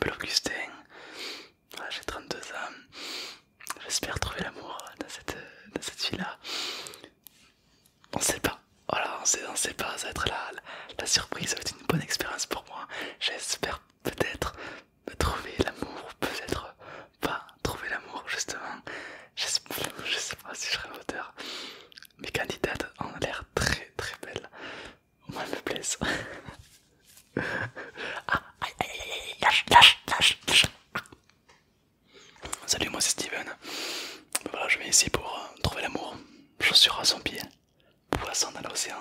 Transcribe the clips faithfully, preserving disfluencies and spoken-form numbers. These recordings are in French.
m'appelle Augustin, voilà, j'ai trente-deux ans, j'espère trouver l'amour dans cette, dans cette vie-là. On sait pas, voilà, on sait, on sait pas, ça va être la, la, la surprise, ça va être une bonne expérience pour moi. J'espère peut-être trouver l'amour, peut-être pas trouver l'amour justement. Je sais pas si je serai auteur. Mes candidates ont l'air très très belles, au moins elles me plaisent. Ah, aïe aïe aïe aïe, lâche, lâche, lâche, lâche. Salut, moi c'est Steven. Ben voilà, je viens ici pour euh, trouver l'amour. Chaussure à son pied, poisson dans l'océan.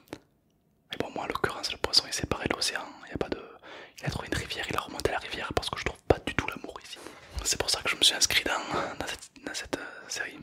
Mais bon, moi en l'occurrence, le poisson il séparé de l'océan. Il y a pas de. Il a trouvé une rivière, il a remonté la rivière parce que je trouve pas du tout l'amour ici. C'est pour ça que je me suis inscrit dans, dans cette, dans cette euh, série.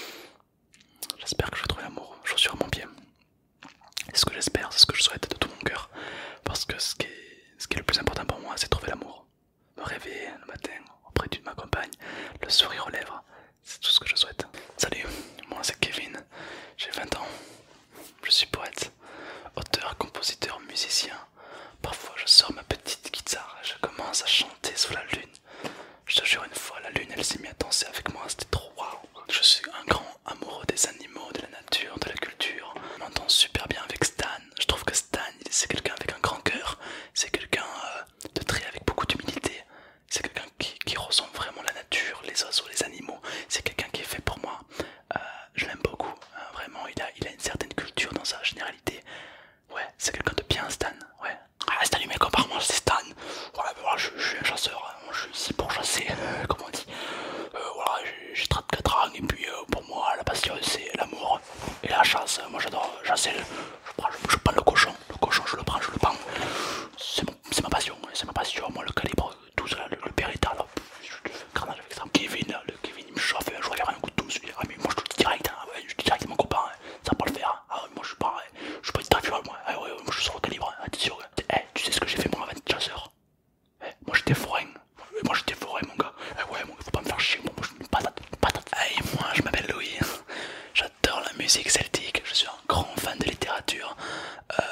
J'espère que je vais trouver l'amour. Chaussure à mon pied. C'est ce que j'espère, c'est ce que je souhaite de tout mon cœur. Parce que ce qui est, ce qui est le plus important pour moi, c'est trouver l'amour. Me réveiller le matin auprès d'une ma compagne, le sourire aux lèvres, c'est tout ce que je souhaite. Salut, moi c'est Kevin, j'ai vingt ans, je suis poète, auteur, compositeur, musicien. Parfois je sors ma petite guitare et je commence à chanter sous la lune. Je te jure, une fois la lune elle s'est mise à danser avec moi, c'était trop waouh. Je suis un grand amoureux des animaux, de la nature, de la culture. Je m'entends super bien avec Stan. Je trouve que Stan c'est quelqu'un avec un grand cœur. C'est quelqu'un euh, de très avec beaucoup d'humilité. C'est quelqu'un qui, qui ressent vraiment la nature, les oiseaux, les animaux. C'est quelqu'un qui est fait pour moi. Euh, je l'aime beaucoup. Euh, vraiment, il a, il a une certaine culture dans sa généralité. Ouais, c'est quelqu'un de bien, Stan. Ouais. Ah, Stan, mais compare-moi, c'est Stan. Voilà, voilà, je, je suis un chasseur. Hein. Je suis ici pour chasser. Euh, comment on dit euh, voilà, j'ai trente-quatre ans et puis euh, pour moi la passion c'est l'amour et la chasse. Moi j'adore chasser, je prends, je, je prends le cochon, le cochon je le prends, je le prends. C'est ma passion, c'est ma passion. Moi le calibre, tout ça, le, le Beretta là, je fais un carnage avec ça. Kevin là, le Kevin il me chauffe, je regarde un coup de tous. Ah mais moi je te dis direct, hein, ouais, je te dis direct mon copain, hein, ça va pas le faire. Hein. Ah ouais, moi je suis pas, ouais, je suis pas une moi. Ah ouais, ouais, moi je suis sur le calibre, hein, attention. Eh, hey, tu sais ce que j'ai fait moi avant d'être chasseur? Eh, moi j'étais forain. Moi j'étais forain mon gars. Eh ouais, moi faut pas me faire chier, moi, moi je suis une patate, une patate. Hey, moi je m'appelle Louis. J'adore la musique celtique, je suis un grand fan de littérature. Euh,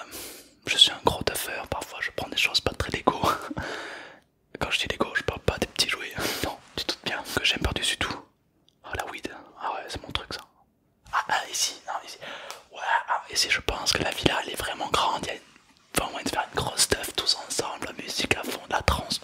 je suis un gros tuffeur, parfois je prends des choses pas très légaux. Quand je dis légaux, je parle pas des petits jouets. Non, tu te doutes bien que j'aime par-dessus tout. Oh la weed, ah ouais, c'est mon truc ça. Ah, ah ici, non, ici. Ouais, ah, ici je pense que la villa elle est vraiment grande. Il y a vraiment moyen de faire une grosse stuff tous ensemble, la musique à fond, la trance.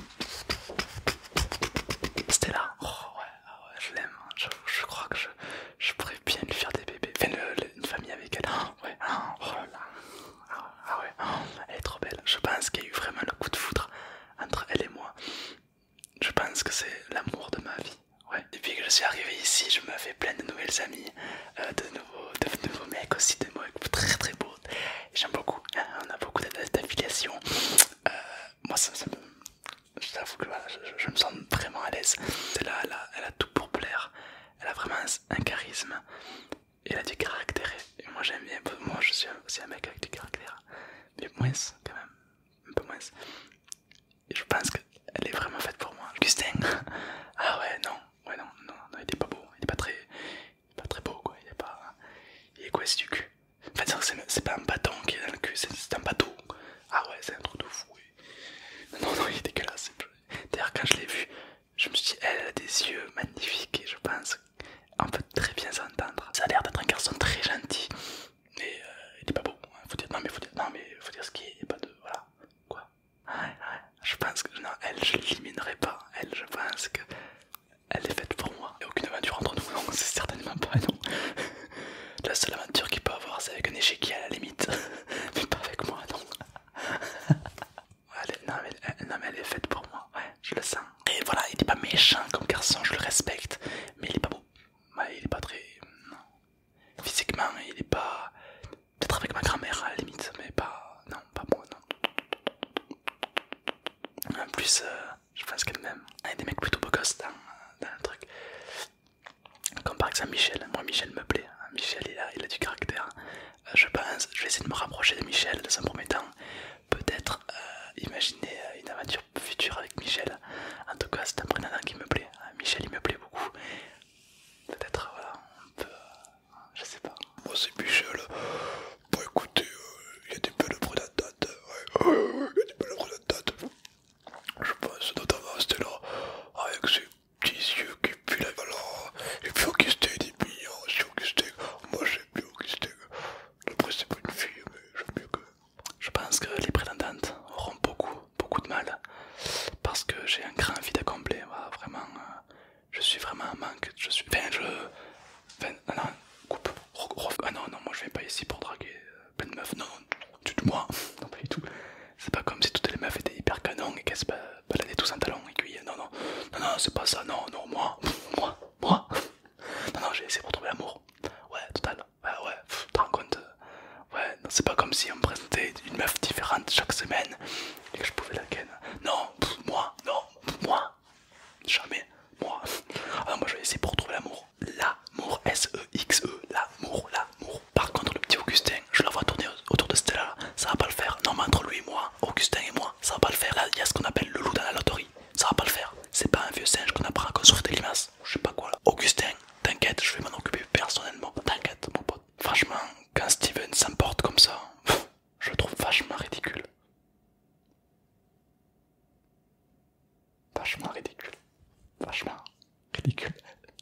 C'était là. Oh ouais, ah ouais, je l'aime. Je, je crois que je, je pourrais bien lui faire des bébés. Enfin, le, le, une famille avec elle. Oh, ouais, oh là là. Ah, ah ouais, oh, elle est trop belle. Je pense qu'il y a eu vraiment le coup de foudre entre elle et moi. Je pense que c'est l'amour de ma vie. Ouais. Depuis que je suis arrivé ici, je me fais plein de nouvelles amies, euh, de, nouveaux, de nouveaux mecs aussi, de mecs très très beaux. J'aime beaucoup, hein, on a beaucoup d'affiliations. Euh, moi ça, ça me... Je t'avoue que voilà, je, je me sens vraiment à l'aise. Elle a, elle, a, elle a tout pour plaire, elle a vraiment un, un charisme, et elle a du caractère. Et moi j'aime bien, moi je suis aussi un mec avec du caractère, mais moins quand même, un peu moins. Et je pense qu'elle est vraiment faite pour moi. Augustin, ah ouais, non, ouais, non, non, non, il est pas beau, il est pas très, pas très beau quoi, il est pas, il est quoi c'est du cul. En fait, c'est pas un bâton qui est dans le cul, c'est un bateau. Ah ouais, c'est un truc de fou. Oui. Non, non, il est dégueulasse. D'ailleurs, quand je l'ai vu, je me suis dit, elle a des yeux magnifiques et je pense qu'on peut très bien s'entendre. Ça a l'air d'être un garçon très gentil, mais euh, il est pas beau. Faut dire, non, mais faut dire, non, mais faut dire ce qui est, il est pas de, voilà, quoi. Ouais, ouais, je pense que, non, elle, je l'éliminerai pas. Elle, je pense que elle est faite pour moi. Il n'y a aucune aventure entre nous, non, c'est certainement pas, non. La seule aventure qu'il peut avoir, c'est avec un échiquier à la limite, mais pas avec moi, non. Elle est, non, mais, non, mais elle est faite pour moi, ouais, je le sens. Et voilà, il est pas méchant comme garçon, je le respecte, mais il est pas beau. Ouais, il est pas très. Non. Physiquement, il est pas. Peut-être avec ma grand-mère à la limite, mais pas. Non, pas moi, non. En plus, euh, je pense qu'elle m'aime. Il y a des mecs plutôt beaux gosses dans, dans le truc. Comme par exemple Michel. Moi, Michel me plaît. Michel, il a, il a du caractère. Euh, je pense, je vais essayer de me rapprocher de Michel dans un premier temps. Peut-être euh, imaginer une aventure future avec Michel. En tout cas, c'est un prénom qui me plaît. Michel, il me plaît beaucoup. Peut-être, voilà, on peut. Euh, je sais pas. Moi, c'est Michel. Bah écoutez, il euh, y a des belles prénoms. Ouais, il y a des belles prénoms. Je pense ici pour draguer euh, plein de meufs. Non, du tout moi, non pas du tout. C'est pas comme si toutes les meufs étaient hyper canons et qu'elles se baladaient tous en talons aiguilles. Non, non, non, non, c'est pas ça, non, non, moi, moi, moi. Non, non, j'ai essayé pour trouver l'amour. Ouais, total. Ouais, ouais, pff, te rends compte. euh, Ouais, non, c'est pas comme si on me présentait une meuf différente chaque semaine et que je pouvais la ken. Non, pff, moi, non, moi, jamais, moi. Ah non, moi je vais essayer pour trouver l'amour. L'amour, S E X E, l'amour, l'amour. Par contre, le petit Augustin, je la vois tourner autour de Stella, ça va pas le faire. Non, mais entre lui et moi, Augustin et moi, ça va pas le faire. Là, il y a ce qu'on appelle le loup dans la loterie. Ça va pas le faire. C'est pas un vieux singe qu'on apprend à construire des limaces. Je sais pas quoi là. Augustin, t'inquiète, je vais m'en occuper personnellement. T'inquiète, mon pote. Franchement, quand Steven s'emporte comme ça, je le trouve vachement ridicule. Vachement ridicule. Vachement ridicule.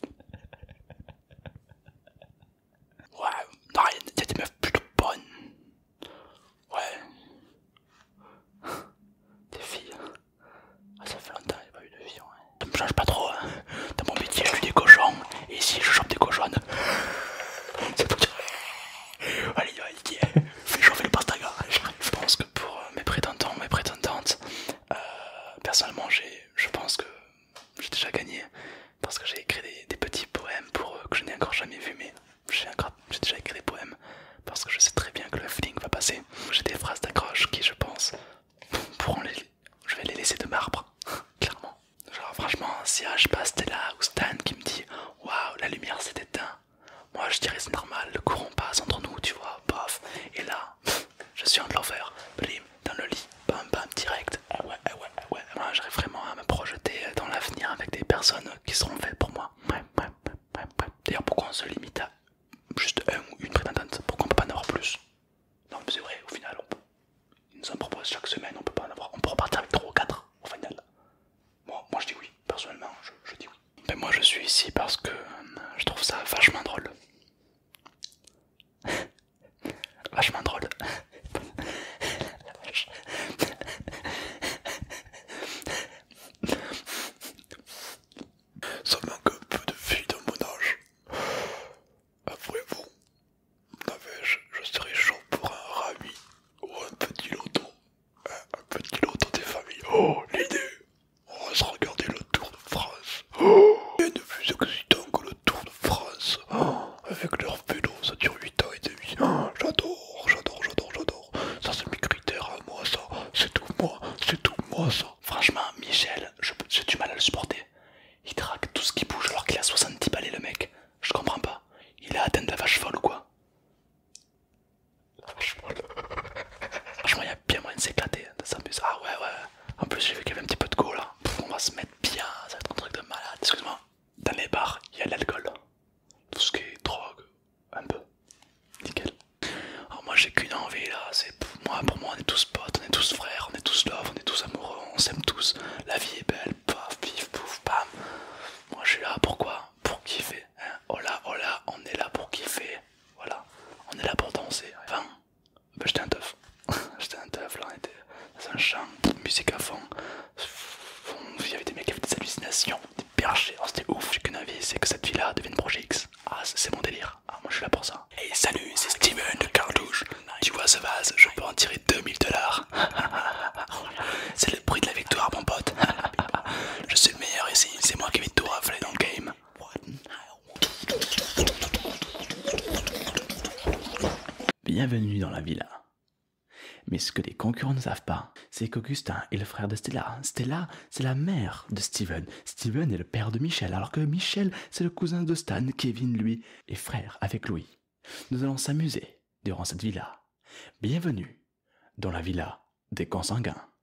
Ouais, non, il y a des meufs plutôt bonnes. Ouais. Des filles. Ah, ça fait longtemps qu'il n'y a pas eu de filles. Ouais. Ça me change pas trop. Hein. Dans mon métier, je suis des cochons. Et ici, je chope des cochonnes. C'est tout. Allez, allez, fais chauffer le pastaga. Je pense que pour euh, mes prétendants, mes prétendantes, euh, personnellement, j'ai, je pense que j'ai déjà gagné. Parce que j'ai écrit des, des petits poèmes pour eux que je n'ai encore jamais vu, mais j'ai déjà écrit des poèmes parce que je sais très bien que le feeling va passer. J'ai des phrases d'accroche qui, je pense, pourront les, je vais les laisser de marbre, clairement. Genre franchement, si je passe Stella ou Stan qui me dit waouh, la lumière s'est éteinte, moi je dirais c'est normal, le courant passe entre nous, tu vois, bof. Et là, je suis en lover, blim, dans le lit, bam bam, direct. Ah ouais, ah ouais, ah ouais. Moi j'arrive vraiment à me projeter dans l'avenir avec des personnes qui seront faites pour moi. Ouais, ouais, ouais, ouais, ouais. D'ailleurs, pourquoi on se limite à juste un ou une prétendante? Pourquoi on peut pas en avoir plus? Non, mais c'est vrai, au final, on peut. Ils nous en proposent chaque semaine, on peut pas en avoir. On peut repartir avec trois ou quatre au final. Moi, moi je dis oui, personnellement, je, je dis oui. Mais moi je suis ici parce que je trouve ça vachement drôle. Vachement drôle. Ça manque un peu de filles dans mon âge. Après bon, je, je serais chaud pour un rami ou un petit loto. Un, un petit loto des familles. Oh, l'idée! On va se regarder le Tour de France. Oh, rien de plus excitant que le Tour de France. Oh, avec leur vélo, ça dure huit ans et demi. Oh, j'adore, j'adore, j'adore, j'adore. Ça c'est mes critères à moi, ça. C'est tout moi, c'est tout moi, ça. Franchement, Michel, j'ai du mal à le supporter. Il drague tout ce qui bouge alors qu'il a soixante-dix balais le mec. Je comprends pas. Il a atteint de la vache folle ou quoi? La vache folle. Franchement, il y a bien moyen de s'éclater, de s'amuser. Ah ouais, ouais. En plus, j'ai vu qu'il y avait un petit peu de go là. Pff, on va se mettre bien, ça va être un truc de malade. Excuse-moi. Dans les bars, il y a de l'alcool. Tout ce qui est drogue, un peu. Nickel. Alors moi, j'ai qu'une envie là. C'est moi, pour moi, on est tous potes, on est tous frères, on est tous love, on est tous amoureux, on s'aime tous. La vie est belle. Paf, pif, pouf, bam. Moi, je suis là. Pourquoi? Pour kiffer. Hein, oh là, oh là, on est là pour kiffer. Voilà. On est là pour danser. Enfin, ben, j'étais un teuf. J'étais un teuf là, on était dans un champ, musique à fond. Il y avait des mecs qui avaient des hallucinations, des perchés, oh, c'était ouf. J'ai qu'une envie, c'est que cette fille-là devienne projet X. Ah, c'est mon délire. Ah, moi je suis là pour ça. Hey, salut, c'est Steven de Cartouche. Tu vois ce vase, je peux en tirer deux mille dollars. C'est le prix de la victoire, mon pote. Je suis le meilleur ici, c'est moi qui vais tout rafler dans le game. Bienvenue dans la villa. Mais ce que les concurrents ne savent pas, c'est qu'Augustin est le frère de Stella. Stella, c'est la mère de Steven. Steven est le père de Michel, alors que Michel, c'est le cousin de Stan. Kevin, lui, est frère avec Louis. Nous allons s'amuser durant cette villa. Bienvenue dans la villa des consanguins.